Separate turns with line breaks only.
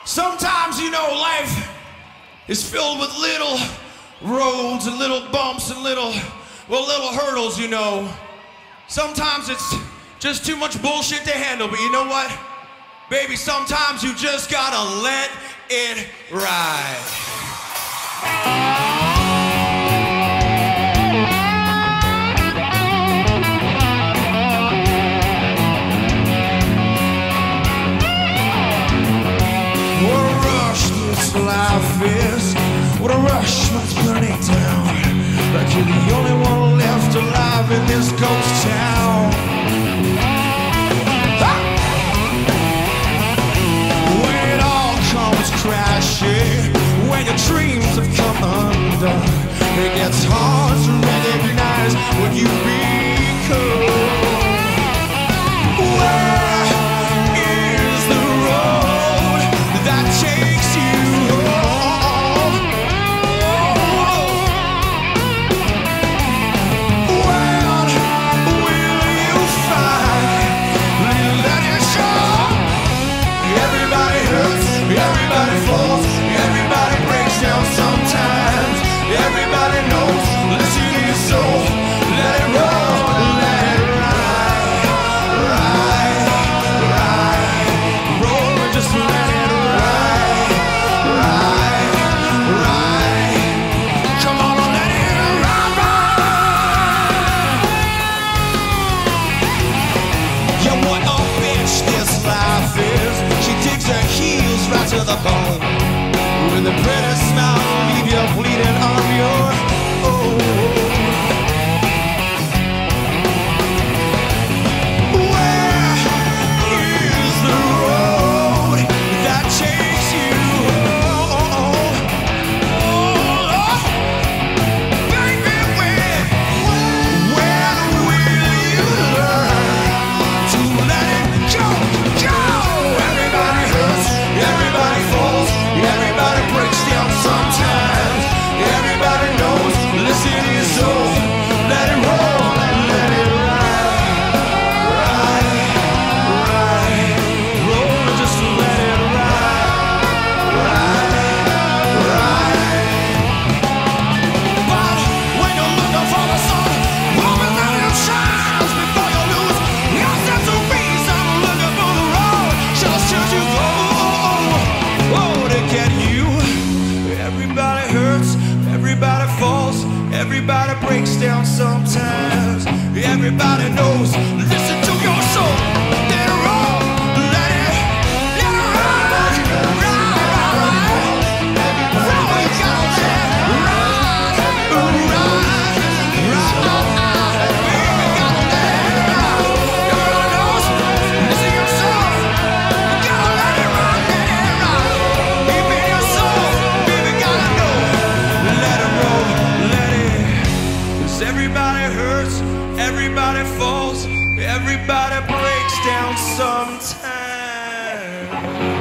Sometimes, you know, life is filled with little roads and little bumps and little hurdles, you know. Sometimes it's just too much bullshit to handle, but you know what? Baby, sometimes you just gotta let it ride. Life is what a rush when it's burning down, like you're the only one left alive in this ghost town. When it all comes crashing, when your dreams have come undone, it gets hard to recognize what you become. Where is the road that takes you? Everybody falls, everybody breaks down sometimes. Everybody knows, listen to your soul. Let it roll, let it ride, ride, ride. Roll and just let it ride, ride, ride. Come on, let it ride, ride. Yeah, what a bitch this life is. She digs her heels right to the bone. With a pretty smile, leave you bleeding on your own. Where is the road that takes you home? Baby, when will you learn to let it go? Everybody hurts, everybody falls, everybody breaks down sometimes. Everybody knows, listen to your soul. Let it roll, let it ride, ride, ride. Roll and just let it ride, ride, ride. But when you're looking for the sun, woman, let it shine before you lose your sense of reason. Looking for the road, just as you go. Oh, to get you. Everybody hurts, everybody falls, everybody breaks down sometimes. Everybody knows, listen to your soul. Let it roll, let it ride, ride, ride. Roll, you gotta let it ride, ride, ride. Baby, gotta let it ride. Everybody knows, listen to your soul. You gotta let it ride, deep in your soul. Baby, gotta know, let it roll, let it. 'Cause everybody hurts, everybody falls, everybody breaks down sometime.